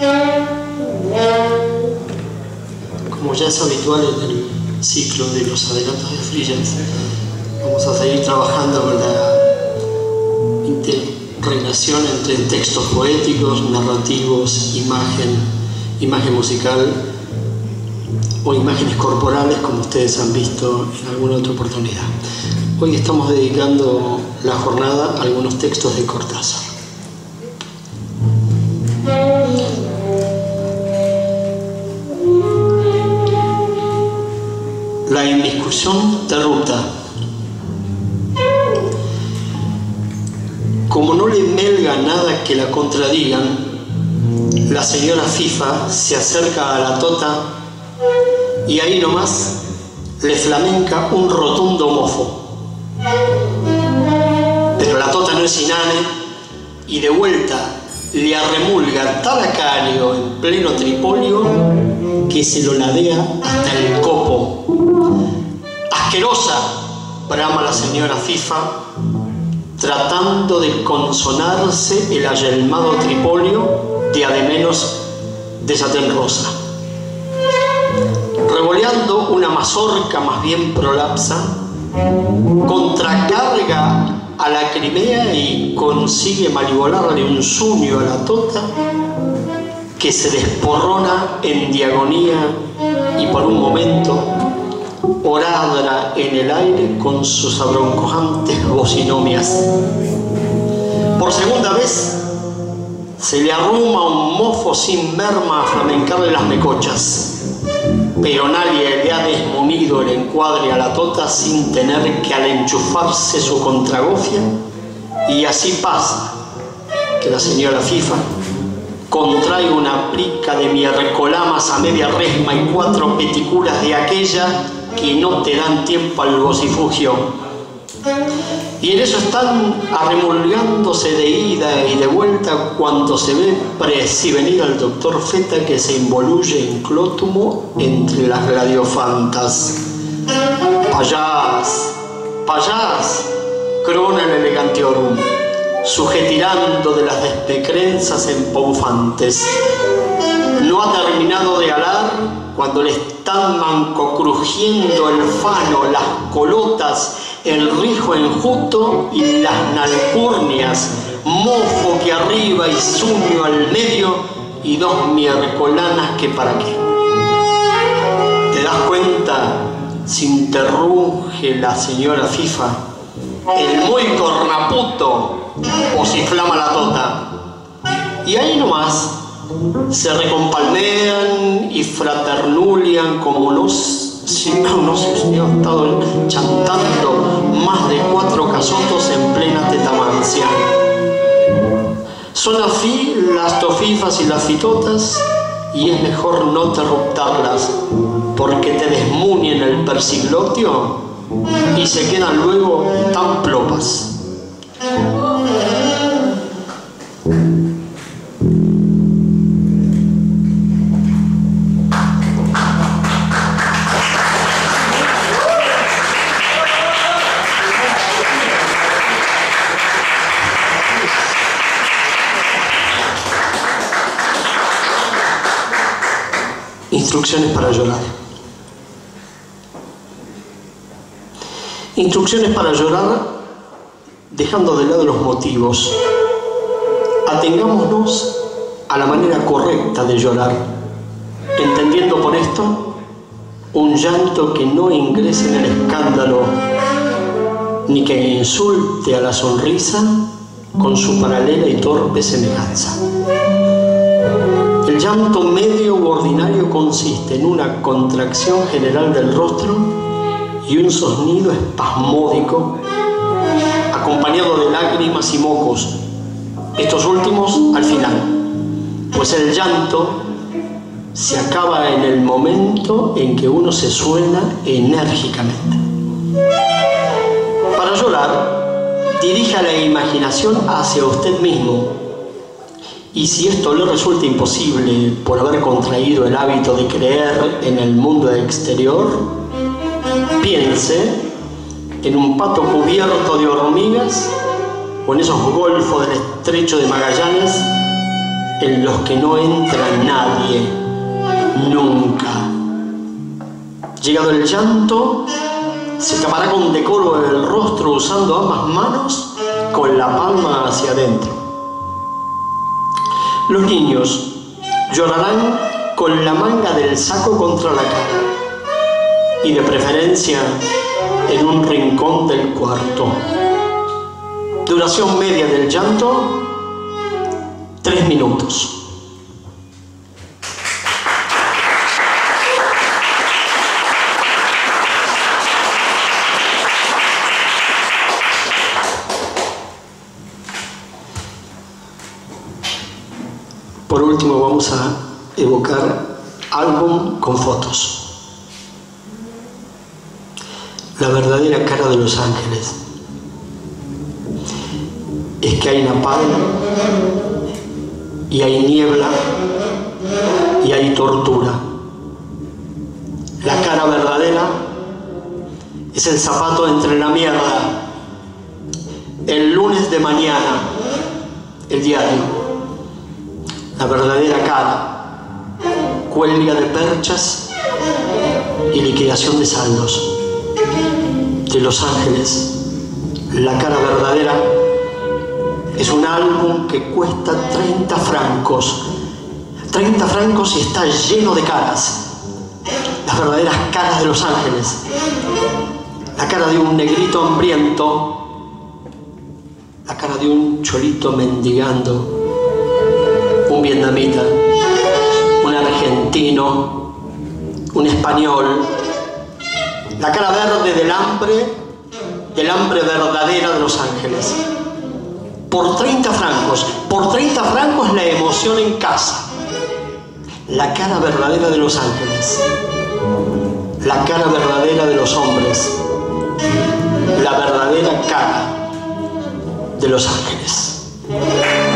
Como ya es habitual en el ciclo de los adelantos de Frillens, vamos a seguir trabajando con la interrelación entre textos poéticos, narrativos, imagen musical o imágenes corporales, como ustedes han visto en alguna otra oportunidad. Hoy estamos dedicando la jornada a algunos textos de Cortázar. La indiscusión de ruta. Como no le melga nada que la contradigan, la señora FIFA se acerca a la tota y ahí nomás le flamenca un rotundo mofo. Pero la tota no es inane y de vuelta le arremulga talacario en pleno tripolio que se lo ladea hasta el copo. Asquerosa, brama la señora FIFA, tratando de consonarse el ayelmado tripolio de ademenos de satén rosa. Revoleando una mazorca más bien prolapsa, contracarga a la Crimea y consigue manivolarle un sueño a la tota que se desporrona en diagonía y por un momento oradra en el aire con sus abroncojantes bocinomias. Por segunda vez se le arruma un mofo sin merma a flamencarle las mecochas, pero nadie le ha desmunido el encuadre a la tota sin tener que al enchufarse su contragofia, y así pasa que la señora FIFA contrae una plica de miércolamas a media resma y 4 peticulas de aquella que no te dan tiempo al vocifugio. Y en eso están arremolgándose de ida y de vuelta cuando se ve presivenir al doctor Feta, que se involuye en clótumo entre las gladiofantas. Payás, payás, crona el elegantiorum, sujetirando de las despecrenzas empoufantes. No ha terminado de alar cuando le están mancocrujiendo el fano, las colotas, el rijo enjuto y las nalcurnias, mofo que arriba y suño al medio y 2 miércolanas que para qué. ¿Te das cuenta? Se interrumpe la señora FIFA. El muy cornaputo o si flama la tota. Y ahí nomás se recompalmean y fraternulian como no sé si han estado chantando más de 4 casotos en plena tetamancia. Son afí las tofifas y las fitotas y es mejor no interruptarlas porque te desmunien el persiglotio y se quedan luego tan plopas. Instrucciones para llorar. Instrucciones para llorar dejando de lado los motivos. Atengámonos a la manera correcta de llorar, entendiendo por esto un llanto que no ingrese en el escándalo ni que insulte a la sonrisa con su paralela y torpe semejanza. El llanto medio u ordinario consiste en una contracción general del rostro y un sonido espasmódico acompañado de lágrimas y mocos, estos últimos al final, pues el llanto se acaba en el momento en que uno se suena enérgicamente. Para llorar, dirija la imaginación hacia usted mismo. Y si esto le resulta imposible por haber contraído el hábito de creer en el mundo exterior, piense en un pato cubierto de hormigas o en esos golfos del estrecho de Magallanes en los que no entra nadie, nunca. Llegado el llanto, se tapará con decoro el rostro usando ambas manos con la palma hacia adentro. Los niños llorarán con la manga del saco contra la cara y de preferencia en un rincón del cuarto. Duración media del llanto, 3 minutos. Por último vamos a evocar álbum con fotos. La verdadera cara de los ángeles es que hay napalm y hay niebla y hay tortura. La cara verdadera es el zapato entre la mierda, el lunes de mañana, el diario. La verdadera cara, cuelga de perchas y liquidación de saldos. De Los Ángeles, la cara verdadera es un álbum que cuesta 30 francos. 30 francos y está lleno de caras. Las verdaderas caras de Los Ángeles. La cara de un negrito hambriento. La cara de un cholito mendigando. Un vietnamita. Un argentino. Un español. La cara verde del hambre verdadera de Los Ángeles. Por 30 francos la emoción en casa. La cara verdadera de Los Ángeles. La cara verdadera de los hombres. La verdadera cara de Los Ángeles.